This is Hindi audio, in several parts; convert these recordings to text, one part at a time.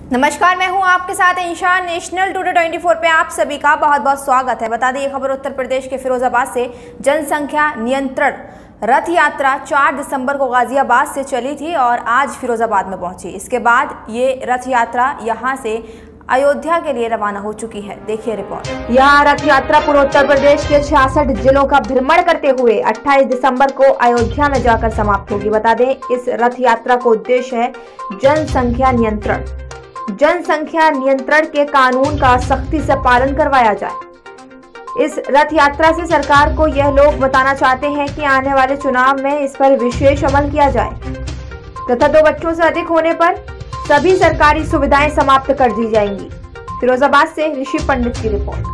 नमस्कार, मैं हूं आपके साथ इंशान। नेशनल टुडे 24 पे आप सभी का बहुत बहुत स्वागत है। बता दें ये खबर उत्तर प्रदेश के फिरोजाबाद से। जनसंख्या नियंत्रण रथ यात्रा 4 दिसंबर को गाजियाबाद से चली थी और आज फिरोजाबाद में पहुंची। इसके बाद ये रथ यात्रा यहां से अयोध्या के लिए रवाना हो चुकी है। देखिए रिपोर्ट। यह रथ यात्रा पूरे उत्तर प्रदेश के 66 जिलों का भ्रमण करते हुए 28 दिसंबर को अयोध्या में जाकर समाप्त होगी। बता दें इस रथ यात्रा का उद्देश्य है जनसंख्या नियंत्रण। जनसंख्या नियंत्रण के कानून का सख्ती से पालन करवाया जाए। इस रथ यात्रा से सरकार को यह लोग बताना चाहते हैं कि आने वाले चुनाव में इस पर विशेष अमल किया जाए तथा 2 बच्चों से अधिक होने पर सभी सरकारी सुविधाएं समाप्त कर दी जाएंगी। फिरोजाबाद से ऋषि पंडित की रिपोर्ट।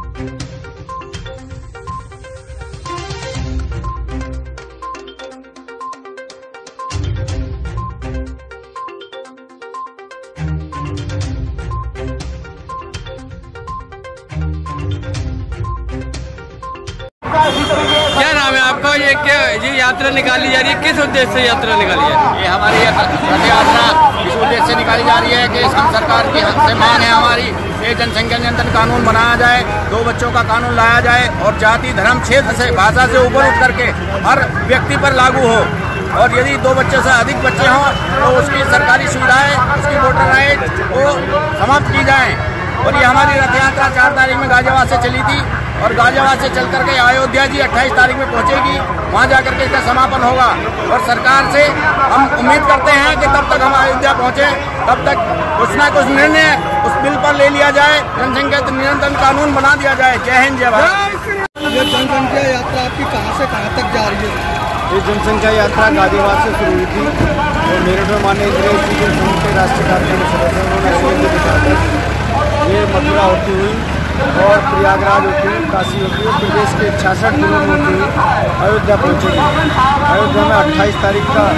क्या नाम है आपका? ये यात्रा निकाली जा रही है, किस उद्देश्य से यात्रा निकाली जा रही है? ये हमारी रथ यात्रा इस उद्देश्य से निकाली जा रही है कि हम सरकार की हद से मांग है हमारी, ये जनसंख्या नियंत्रण कानून बनाया जाए, 2 बच्चों का कानून लाया जाए और जाति धर्म क्षेत्र से भाषा से ऊपर उठ करके हर व्यक्ति पर लागू हो। और यदि 2 बच्चे से अधिक बच्चे हों तो उसकी सरकारी सुविधाएं, उसकी वोटर राइट वो समाप्त की जाए। और ये हमारी रथ यात्रा 4 तारीख में गाजियाबाद से चली थी और गाजियाबाद से चल करके अयोध्या जी 28 तारीख में पहुंचेगी। वहां जाकर के इसका समापन होगा और सरकार से हम उम्मीद करते हैं कि तब तक हम अयोध्या पहुंचे, तब तक कुछ ना कुछ निर्णय उस बिल पर ले लिया जाए, जनसंख्या नियंत्रण कानून बना दिया जाए। जय हिंद, जय भारत। ये जनसंख्या यात्रा आपकी कहां से कहां तक जा रही है? ये जनसंख्या यात्रा गाजियाबाद से शुरू हुई थी और मेरठ में माननीय इंदिरा जी के संघ के राष्ट्रीय कार्यक्रम सदस्य उन्होंने अयोध्या दिखाकर ये मथुरा होती हुई और प्रयागराज होती हुई, काशी होती हुई, प्रदेश के 66 जिलों में होती हुई अयोध्या पहुँचेगी। अयोध्या में 28 तारीख का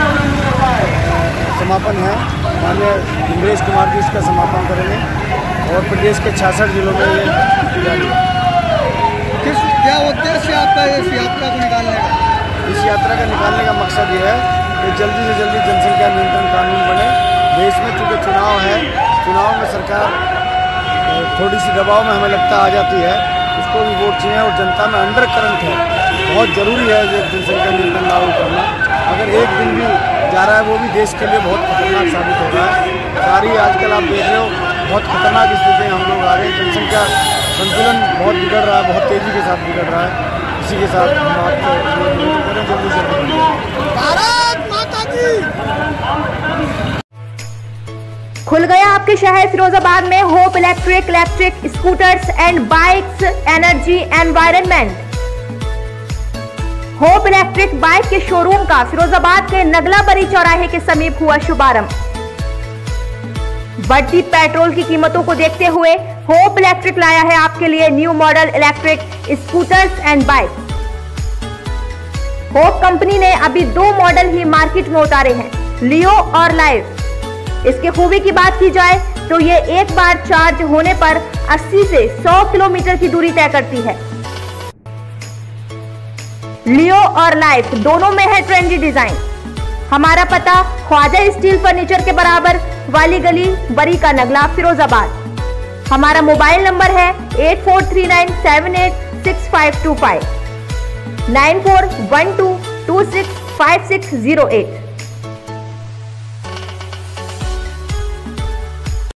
समापन है। माननीय इंद्रेश कुमार जी इसका समापन करेंगे और प्रदेश के 66 जिलों में ये जारी है। क्या उद्देश्य आपका इस यात्रा को निकालने का? इस यात्रा का निकालने का मकसद ये है कि जल्दी से जल्दी जनसंख्या नियंत्रण कानून बने। देश में चूँकि चुनाव है, चुनाव में सरकार थोड़ी सी दबाव में हमें लगता आ जाती है, उसको भी वोट चाहिए और जनता में अंडर करंट है। बहुत ज़रूरी है ये जनसंख्या नियंत्रण लागू करना। अगर एक दिन भी जा रहा है वो भी देश के लिए बहुत खतरनाक साबित हो रहा है। सारी आजकल आप देख रहे हो बहुत खतरनाक स्थिति हम लोग आ रहे हैं। जनसंख्या संतुलन बहुत बिगड़ रहा है, बहुत तेज़ी के साथ बिगड़ रहा है। इसी के साथ हम आपको करें जल्दी से। भारत माता की। खुल गया आपके शहर फिरोजाबाद में hope electric scooters and bikes energy environment. Hope electric bike के शोरूम का फिरोजाबाद के नगला बरी चौराहे के समीप हुआ शुभारंभ। बढ़ती पेट्रोल की कीमतों को देखते हुए होप इलेक्ट्रिक लाया है आपके लिए new model electric scooters and bike. Hope company ने अभी 2 मॉडल ही मार्केट में उतारे हैं, लियो और लाइव। इसके खूबी की बात की जाए तो ये एक बार चार्ज होने पर 80 से 100 किलोमीटर की दूरी तय करती है। लियो और लाइफ दोनों में है ट्रेंडी डिजाइन। हमारा पता ख्वाजा स्टील फर्नीचर के बराबर वाली गली, बरी का नगला, फिरोजाबाद। हमारा मोबाइल नंबर है 8439786525 9412265608।